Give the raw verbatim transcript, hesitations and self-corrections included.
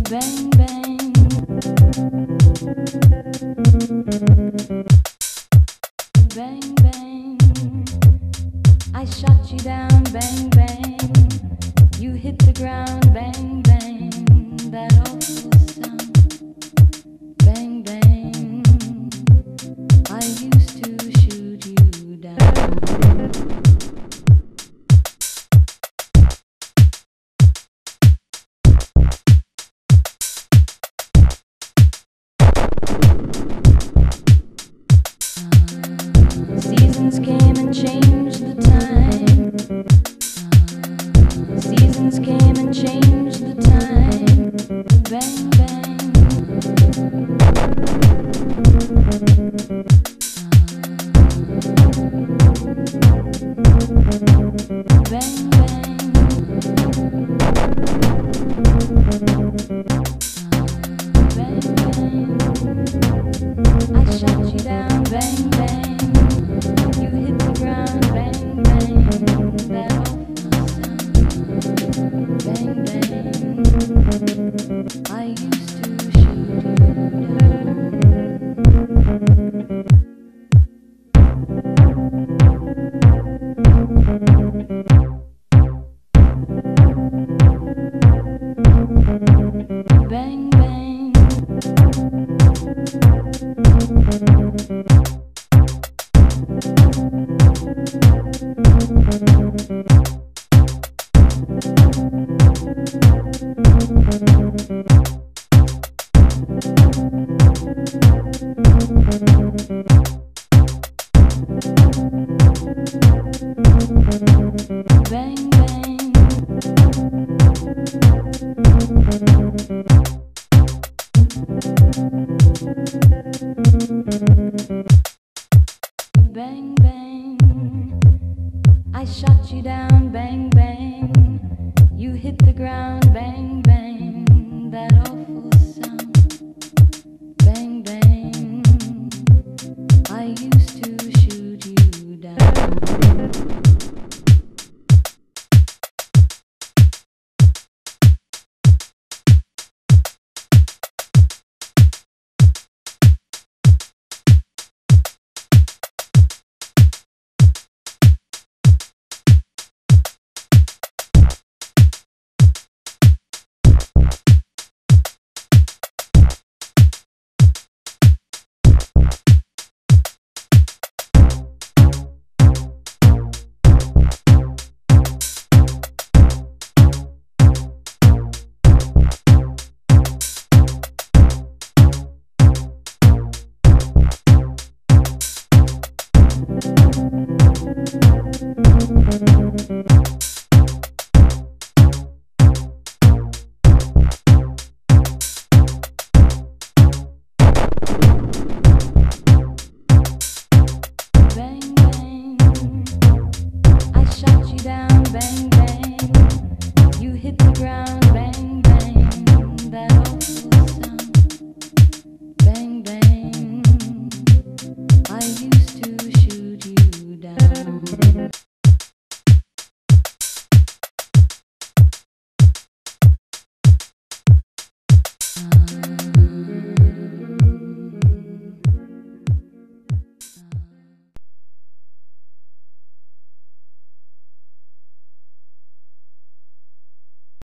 Bang, bang. Bang, bang. I shot you down, bang, bang. You hit the ground, bang, bang. That awful sound. Bang, bang. I used to shoot you down. Seasons came and changed the time. Uh, seasons came and changed the time. Bang, bang. Uh, bang, bang. Uh, bang, bang. I shot you down, bang, bang. You hit the ground, bang, bang. That awful sound, bang, bang. I used to shoot you down. Bang, bang. Bang, bang. Bang, bang. I shot you down, bang, bang. You hit the ground, bang, bang. That awful sound, bang, bang. I used to